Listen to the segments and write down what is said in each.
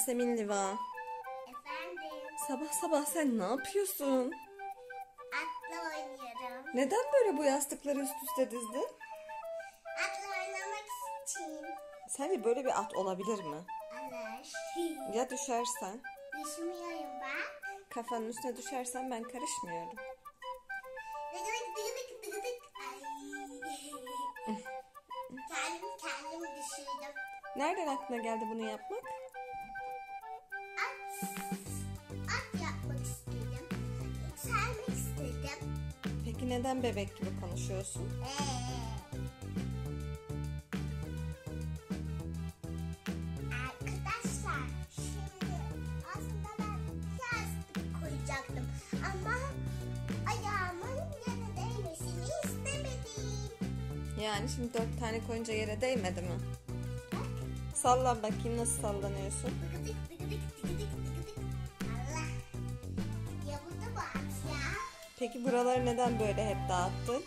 Yasemin Liva. Efendim, Sabah sabah sen ne yapıyorsun? atla oynuyorum. Neden böyle bu yastıkları üst üste dizdin? Atla oynamak için. Sence böyle bir at olabilir mi? Alır. Ya düşersen? Düşmüyorum bak. Kafanın üstüne düşersen ben karışmıyorum. Dıgıdık dıgıdık dıgıdık. Ay. kendim düşürdüm. Nereden aklına geldi bunu yapmak? At yapmak istedim. Yükselmek istedim. Peki neden bebek gibi konuşuyorsun? Arkadaşlar, şimdi aslında ben yastık koyacaktım ama ayağımın yere değmesini istemedim. Yani şimdi 4 tane koyunca yere değmedi mi? Sallan bakayım, nasıl sallanıyorsun? Dıgıdık dıgıdık dıgıdık dıgıdık. Allah. Ya burada bu at ya. Peki buraları neden böyle hep dağıttın?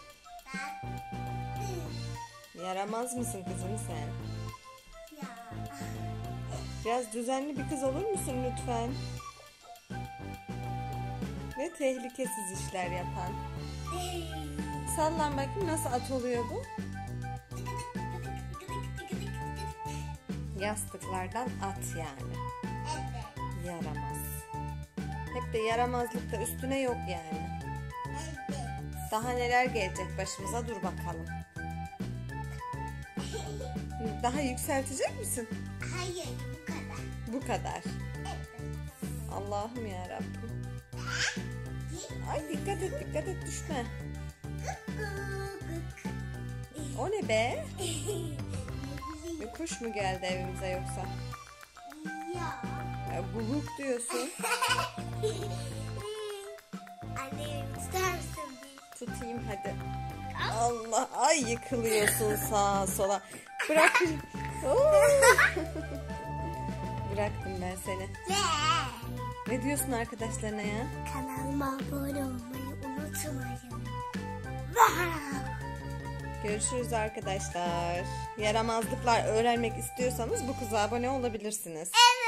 Dağıttım. Yaramaz mısın kızım sen? Ya. Biraz düzenli bir kız olur musun lütfen? Ve tehlikesiz işler yapan. Sallan bakayım, nasıl at oluyor bu? Dıgıdık dıgıdık dıgıdık dıgıdık dıgıdık. Yastıklardan at yani. Evet. Yaramaz. Hep de yaramazlıkta üstüne yok yani. Evet. Daha neler gelecek başımıza, dur bakalım. Daha yükseltecek misin? Hayır, bu kadar. Bu kadar. Evet. Allah'ım yarabbim. Ay dikkat et, dikkat et, düşme. O ne be? Bir kuş mu geldi evimize yoksa? Ya. Ya, guguk diyorsun. Anne tutar mısın bir? Tutayım hadi. Allah, ay yıkılıyorsun sağa sola. Bırak. Oo. Bıraktım ben seni. Ne diyorsun arkadaşlarına ya? Kanalıma abone olmayı unutmayın. Görüşürüz arkadaşlar. Yaramazlıklar öğrenmek istiyorsanız bu kıza abone olabilirsiniz. Evet.